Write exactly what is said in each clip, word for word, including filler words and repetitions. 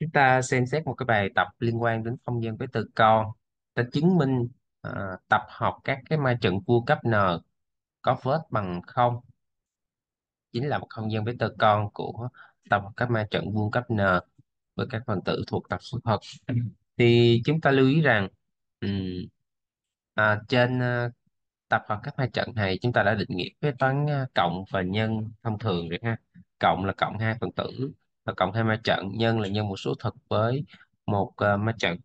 Chúng ta xem xét một cái bài tập liên quan đến không gian với tơ con. Ta chứng minh ờ, tập hợp các cái ma trận vuông cấp n có vết bằng không chính là một không gian với tơ con của tập hợp các ma trận vuông cấp n với các phần tử thuộc tập số thật. Thì chúng ta lưu ý rằng ừm, à, trên ờ, tập hợp các ma trận này chúng ta đã định nghĩa với toán ờ, cộng và nhân thông thường rồi ha. Cộng là cộng hai phần tử và cộng hai ma trận, nhân là nhân một số thực với một ờ, ma trận.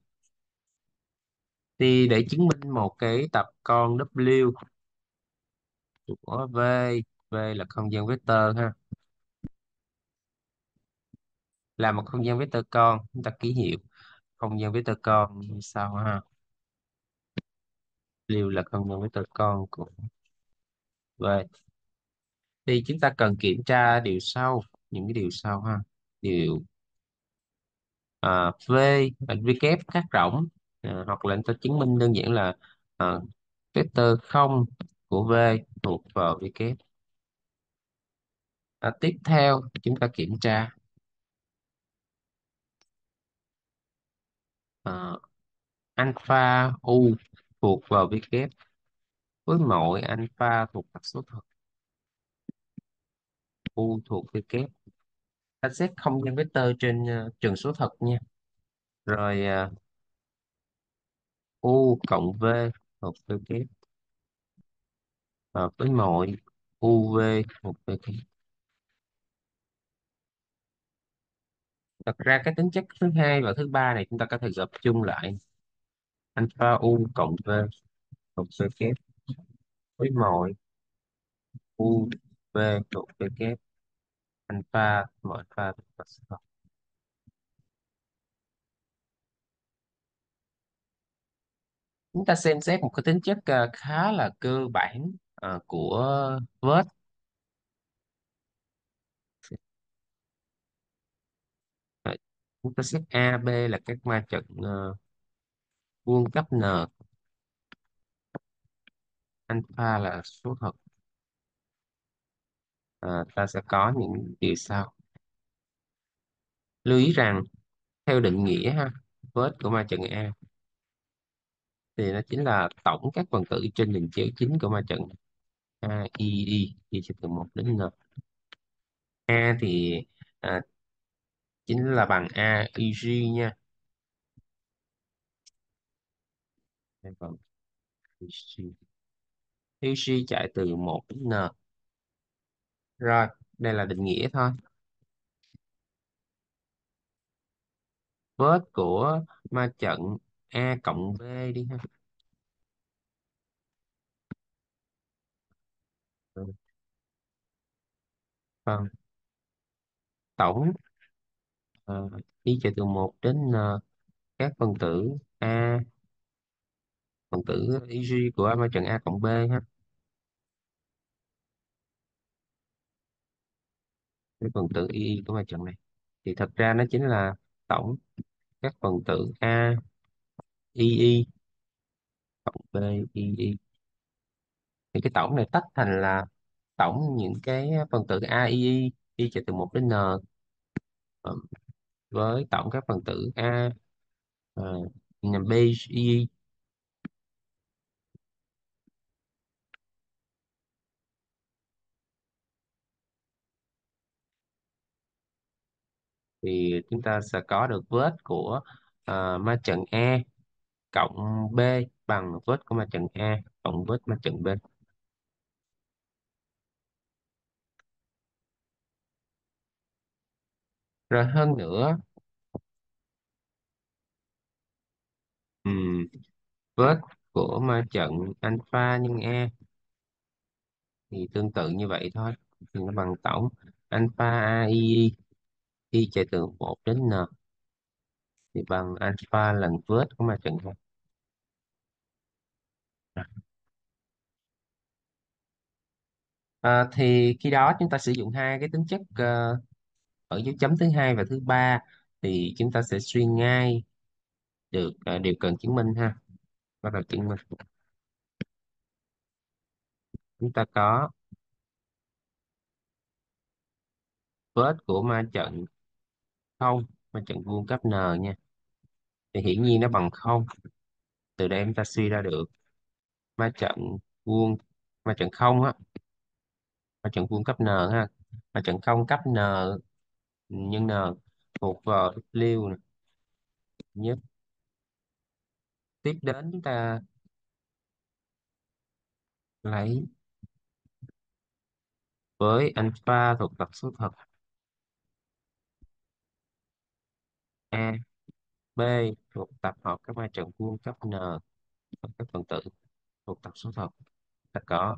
Thì để chứng minh một cái tập con W của V, V là không gian vector ha, là một không gian vector con, chúng ta ký hiệu không gian vector con như sau ha. W là không gian vector con của V. Thì chúng ta cần kiểm tra điều sau, những cái điều sau ha. Điều à, V và V kép các rỗng, à, hoặc là chúng ta chứng minh đơn giản là à, vector không của V thuộc vào V kép. À, tiếp theo chúng ta kiểm tra à, alpha u thuộc vào V kép với mọi alpha thuộc tập số thật, u thuộc V kép. Ta xét không gian vector trên uh, trường số thật nha. Rồi uh, u cộng v thuộc V kép và với mọi u v thuộc V kép. Thật ra cái tính chất thứ hai và thứ ba này chúng ta có thể gộp chung lại, alpha u cộng v thuộc V kép với mọi u v thuộc V kép, alpha mọi alpha thuộc tập số thật. Chúng ta xem xét một cái tính chất ờ, khá là cơ bản ờ, của vết. Rồi, chúng ta xét A, B là các ma trận ờ, vuông cấp n, alpha là số thật. Ờ, ta sẽ có những điều sau. Lưu ý rằng theo định nghĩa ha, vết của ma trận A thì nó chính là tổng các phần tử trên hình chéo chính của ma trận A, I, I, đi sẽ từ một đến N. A thì à, chính là bằng A, I, G nha. Đây còn I, G. I, G chạy từ một đến N. Rồi, đây là định nghĩa thôi. Vết của ma trận A cộng B đi ha. Ừ, vâng. Tổng uh, đi chạy từ một đến N các phần tử A, phần tử i giê của ma trận A cộng B ha, cái phần tử i i của ma trận này thì thật ra nó chính là tổng các phần tử A, i i cộng B, i i. Thì cái tổng này tách thành là tổng những cái phần tử A, i i đi chạy từ một đến N ờ, với tổng các phần tử A, uh, B, i i. Thì chúng ta sẽ có được vết của ờ, ma trận A cộng B bằng vết của ma trận A cộng vết ma trận B. Rồi hơn nữa, ừm, vết của ma trận alpha nhân A thì tương tự như vậy thôi, thì nó bằng tổng alpha A i i y chạy từ một đến N thì bằng alpha lần vết của ma trận A. À, thì khi đó chúng ta sử dụng hai cái tính chất ờ, ở dấu chấm thứ hai và thứ ba thì chúng ta sẽ suy ngay được ờ, điều cần chứng minh ha. Bắt đầu chứng minh. Chúng ta có vết của ma trận không ma trận vuông cấp n nha, thì hiển nhiên nó bằng không. Từ đây chúng ta suy ra được ma trận vuông, ma trận không á, ma trận vuông cấp n ha, ma trận không cấp n nhân n thuộc vào W nè nhất. Tiếp đến chúng ta lấy với alpha thuộc tập số thật A, B thuộc tập hợp các ma trận vuông cấp n và các phần tử thuộc tập số thật. Ta có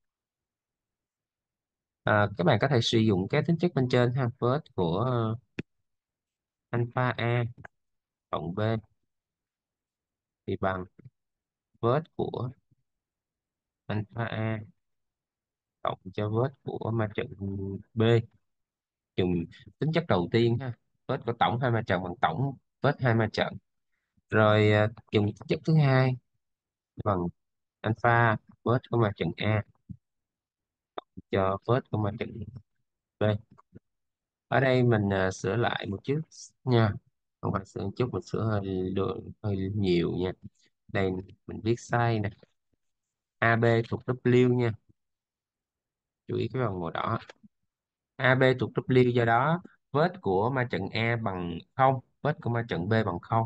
à, các bạn có thể sử dụng các tính chất bên trên ha, với của ờ, alpha A cộng B thì bằng vết của alpha A cộng cho vết của ma trận B. Dùng tính chất đầu tiên ha, vết của tổng hai ma trận bằng tổng vết hai ma trận. Rồi à, dùng tính chất thứ hai bằng alpha vết của ma trận A cho vết của ma trận B. Ở đây mình à, sửa lại một chút nha, không phải sửa một chút, mình sửa hơi lượng hơi nhiều nha. Đây mình viết sai nè, a bê thuộc W nha, chú ý cái vòng màu đỏ. a bê thuộc W, do đó vết của ma trận A bằng không, vết của ma trận B bằng không.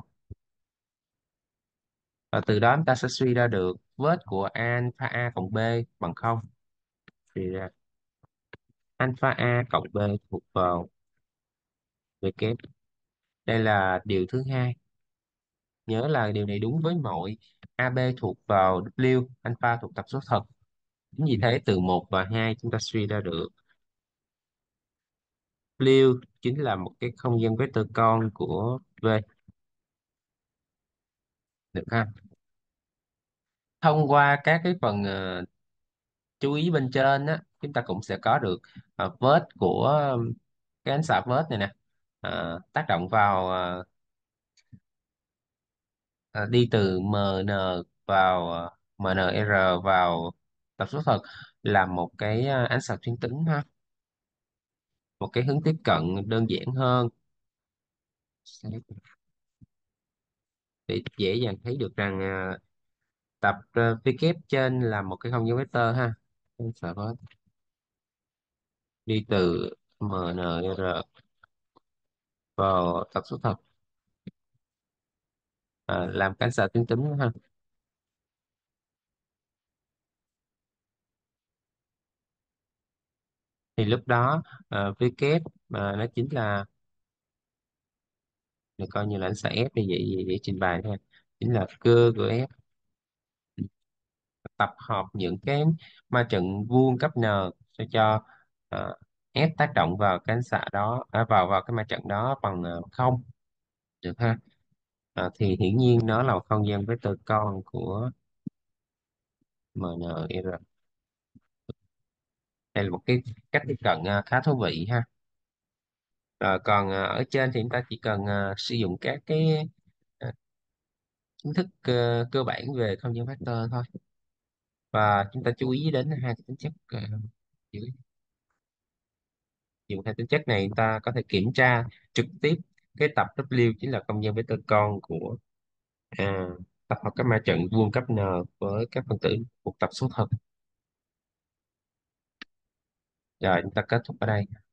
Và từ đó chúng ta sẽ suy ra được vết của alpha A cộng B bằng không. Thì ra alpha A cộng B thuộc vào W. Đây là điều thứ hai. Nhớ là điều này đúng với mọi a bê thuộc vào W, alpha thuộc tập số thật. Chính vì thế từ một và hai chúng ta suy ra được W chính là một cái không gian vector con của V, được ha. Thông qua các cái phần ờ, chú ý bên trên á, chúng ta cũng sẽ có được uh, vết của um, cái ánh xạ vết này nè. Ờ, tác động vào ờ, ờ, đi từ em en vào ờ, em en rờ vào tập số thật là một cái ờ, ánh xạ tuyến tính ha, một cái hướng tiếp cận đơn giản hơn để dễ dàng thấy được rằng ờ, tập ờ, W trên là một cái không gian vector ha. Ánh xạ vết đi từ em en rờ vào tập số thật, à, làm cái ánh xạ tuyến tính ha. Thì lúc đó uh, V kép mà nó chính là, được coi như là ánh xạ F như vậy để, để trình bày thôi, chính là cơ của F tập hợp những cái ma trận vuông cấp n sao cho ờ, F tác động vào cái ánh xạ đó, à, vào vào cái ma trận đó bằng ờ, không, được ha. Ờ, thì hiển nhiên nó là một không gian vector con của em en rờ. Đây là một cái cách tiếp cận ờ, khá thú vị ha. Rồi còn ờ, ở trên thì chúng ta chỉ cần ờ, sử dụng các cái ờ, kiến thức ờ, cơ bản về không gian vector thôi, và chúng ta chú ý đến hai cái tính chất ờ, dưới. Dùng hai tính chất này chúng ta có thể kiểm tra trực tiếp cái tập W chính là không gian vector con của à, tập hợp các ma trận vuông cấp n với các phân tử thuộc tập số thật. Rồi chúng ta kết thúc ở đây.